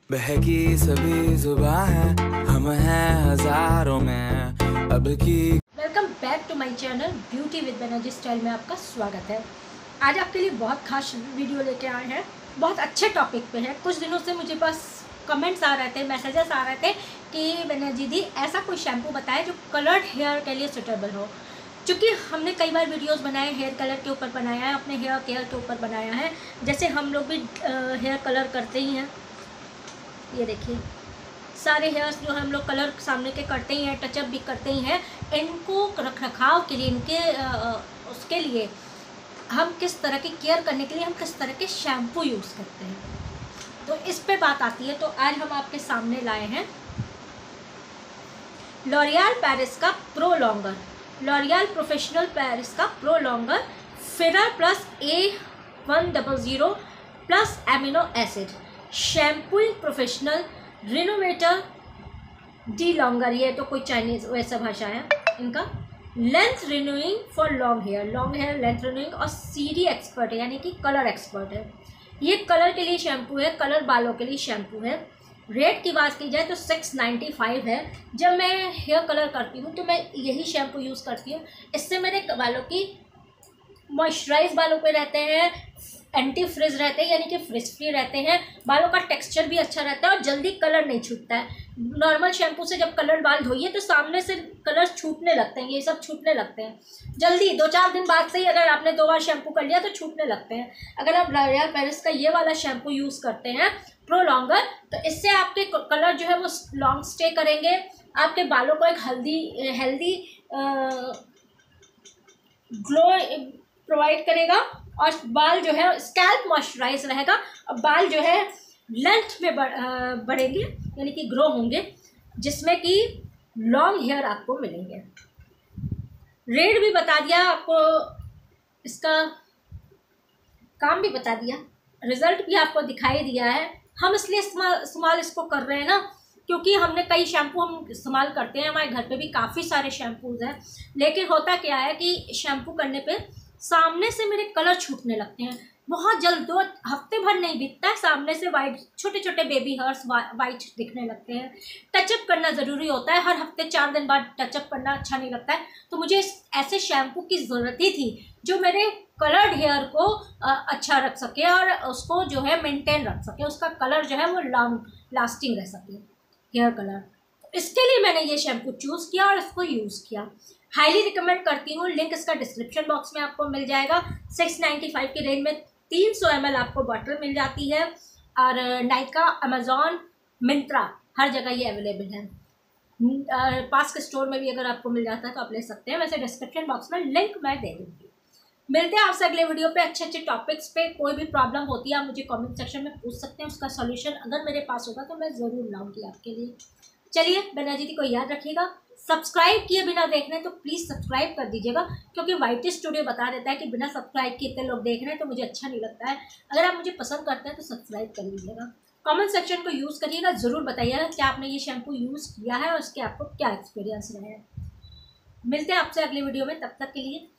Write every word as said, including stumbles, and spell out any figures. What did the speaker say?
बहकी सभी जुबां है, हम हैं हजारों में अब की। Welcome back to my channel beauty with Banerjee style में आपका स्वागत है। आज आपके लिए बहुत खास वीडियो लेके आए हैं, बहुत अच्छे टॉपिक पे है। कुछ दिनों से मुझे बस कमेंट्स आ रहे थे, मैसेजेस आ रहे थे कि बनर्जी दी ऐसा कोई शैम्पू बताए जो कलर्ड हेयर के लिए सूटेबल हो। क्योंकि हमने कई बार वीडियोस बनाए, हेयर कलर के ऊपर बनाया है, अपने हेयर केयर के ऊपर बनाया है। जैसे हम लोग भी हेयर कलर करते ही हैं, ये देखिए सारे हेयर्स जो हम लोग कलर सामने के करते ही हैं, टचअप भी करते ही हैं। इनको रख रखाव के लिए, इनके उसके लिए हम किस तरह की केयर करने के लिए हम किस तरह के शैम्पू यूज़ करते हैं, तो इस पे बात आती है। तो आज हम आपके सामने लाए हैं लॉरियल पेरिस का Pro Longer, L'Oreal professional Paris का Pro Longer filler plus A one double zero plus amino acid shampooing professional renovator de longer. ये तो कोई चाइनीज़ वैसा भाषा है इनका। Length renewing for long hair, long hair length renewing और CD expert है, यानी कि कलर एक्सपर्ट है। ये कलर के लिए शैम्पू है, कलर बालों के लिए शैम्पू है। रेट की बात की जाए तो सिक्स नाइन्टी फाइव है। जब मैं हेयर कलर करती हूँ तो मैं यही शैम्पू यूज़ करती हूँ। इससे मेरे बालों की मॉइस्चराइज बालों पे रहते हैं, एंटी फ्रिज रहते हैं, यानी कि फ्रिज फ्री रहते हैं। बालों का टेक्सचर भी अच्छा रहता है और जल्दी कलर नहीं छूटता है। नॉर्मल शैम्पू से जब कलर बाल धोइए तो सामने से कलर छूटने लगते हैं, ये सब छूटने लगते हैं जल्दी। दो चार दिन बाद से ही अगर आपने दो बार शैम्पू कर लिया तो छूटने लगते हैं। अगर आप लॉरियल पेरिस का ये वाला शैम्पू यूज़ करते हैं प्रो लॉन्गर, तो इससे आपके कलर जो है वो लॉन्ग स्टे करेंगे। आपके बालों को एक हेल्दी हेल्दी ग्लो प्रोवाइड करेगा और बाल जो है स्कैल्प मॉइस्चराइज रहेगा और बाल जो है लेंथ में बढ़ेंगे, यानी कि ग्रो होंगे, जिसमें कि लॉन्ग हेयर आपको मिलेंगे। रेट भी बता दिया आपको, इसका काम भी बता दिया, रिजल्ट भी आपको दिखाई दिया है। हम इसलिए इस्तेमाल इसको कर रहे हैं ना, क्योंकि हमने कई शैम्पू हम इस्तेमाल करते हैं, हमारे घर पे भी काफ़ी सारे शैम्पूज़ हैं। लेकिन होता क्या है कि शैम्पू करने पे सामने से मेरे कलर छूटने लगते हैं बहुत जल्द। दो हफ्ते भर नहीं बीतता है, सामने से वाइट छोटे छोटे बेबी हेयर्स वाइट दिखने लगते हैं। टचअप करना ज़रूरी होता है, हर हफ्ते चार दिन बाद टचअप करना अच्छा नहीं लगता है। तो मुझे ऐसे शैम्पू की ज़रूरत ही थी जो मेरे कलर्ड हेयर को अच्छा रख सके और उसको जो है मेंटेन रख सके, उसका कलर जो है वो लॉन्ग लास्टिंग रह सके हेयर कलर। इसके लिए मैंने ये शैम्पू चूज़ किया और इसको यूज़ किया। हाईली रिकमेंड करती हूँ। लिंक इसका डिस्क्रिप्शन बॉक्स में आपको मिल जाएगा। सिक्स नाइन्टी फाइव की रेंज में तीन सौ एम एल आपको बॉटल मिल जाती है और नाइका, अमेज़ॉन, मिंत्रा हर जगह ये अवेलेबल है। पास के स्टोर में भी अगर आपको मिल जाता है तो आप ले सकते हैं। वैसे डिस्क्रिप्शन बॉक्स में लिंक मैं दे दूँगी। मिलते हैं आपसे अगले वीडियो पे अच्छे अच्छे टॉपिक्स पे। कोई भी प्रॉब्लम होती है आप मुझे कमेंट सेक्शन में पूछ सकते हैं, उसका सॉल्यूशन अगर मेरे पास होगा तो मैं ज़रूर लाऊंगी आपके लिए। चलिए, बनर्जी दी को याद रखिएगा, सब्सक्राइब किए बिना देख रहे हैं तो प्लीज़ सब्सक्राइब कर दीजिएगा, क्योंकि वाइटी स्टूडियो बता देता है कि बिना सब्सक्राइब किए इतने लोग देख रहे हैं तो मुझे अच्छा नहीं लगता है। अगर आप मुझे पसंद करते हैं तो सब्सक्राइब कर लीजिएगा। कमेंट सेक्शन को यूज़ करिएगा, ज़रूर बताइएगा क्या आपने ये शैम्पू यूज़ किया है और उसके आपको क्या एक्सपीरियंस रहे हैं। मिलते हैं आपसे अगले वीडियो में, तब तक के लिए